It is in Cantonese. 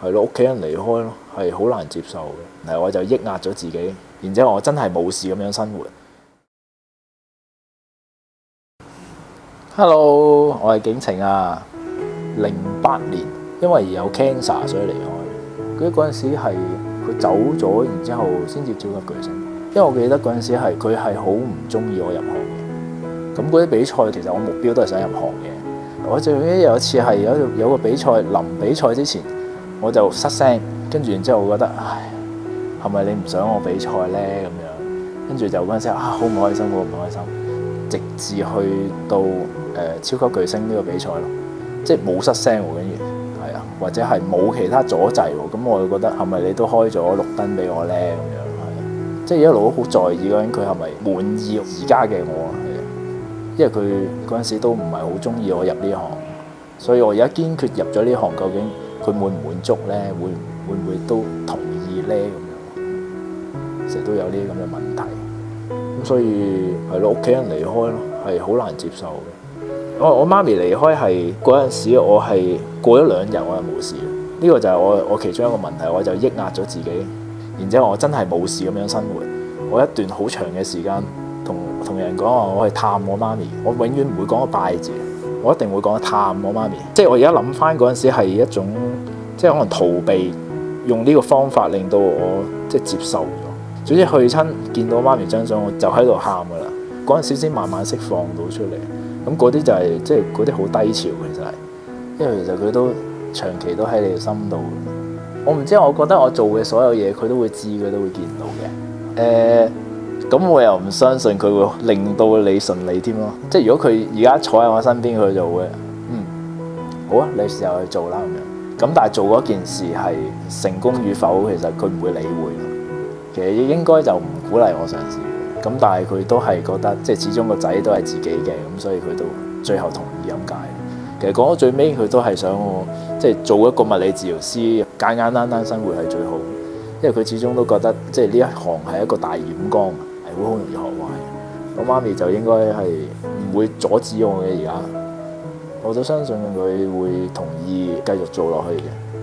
係咯，屋企人離開咯，係好難接受嘅。然後我就抑壓咗自己，然之後我真係冇事咁樣生活。Hello， 我係景晴啊。08年因為有 cancer 所以離開。嗰陣時係佢走咗，然之後先至超級巨星。因為我記得嗰陣時係佢係好唔中意我入行嘅。咁嗰啲比賽其實我目標都係想入行嘅。我最記得有一次係有個比賽，臨比賽之前我就失聲，跟住然之後我覺得唉，係咪你唔想我比賽咧咁樣？跟住就嗰陣時好唔開心，好唔開心。直至去到超級巨星呢個比賽咯，即係冇失聲喎，跟住係啊，或者係冇其他阻滯喎，咁我就覺得係咪你都開咗綠燈俾我咧咁樣？係啊，即係一路都好在意究竟佢係咪滿意而家嘅我啊？係啊，因為佢嗰陣時都唔係好中意我入呢行，所以我而家堅決入咗呢行，究竟佢滿唔滿足咧？會唔會都同意咧？咁樣成日都有呢啲咁嘅問題。咁所以係咯，屋企人離開咯，係好難接受嘅。我媽咪離開係嗰陣時，我係過咗2日我就冇事。呢個就係我其中一個問題，我就抑壓咗自己，然之後我真係冇事咁樣生活。我一段好長嘅時間同人講話我去探我媽咪，我永遠唔會講個拜字，我一定會講探我媽咪。即係我而家諗翻嗰陣時係一種即係可能逃避，用呢個方法令到我即係接受咗。總之去親見到媽咪張相，我就喺度喊噶啦。嗰陣時先慢慢釋放到出嚟。咁嗰啲就係即係嗰啲好低潮，其實係，因為其實佢都長期都喺你心度。我唔知，我覺得我做嘅所有嘢佢都會知，佢都會見到嘅。咁我又唔相信佢會令到你順利添咯。即係如果佢而家坐喺我身邊，佢就會好啊，你試下去做啦咁樣。咁但係做嗰件事係成功與否，其實佢唔會理會。其實應該就唔鼓勵我嘗試嘅，咁但係佢都係覺得，即係始終個仔都係自己嘅，咁所以佢都最後同意咁解。其實講到最尾，佢都係想我即係做一個物理治療師，簡簡單單生活係最好。因為佢始終都覺得，即係呢一行係一個大染缸，係會好容易學壞。我媽咪就應該係唔會阻止我嘅而家，我都相信佢會同意繼續做落去嘅。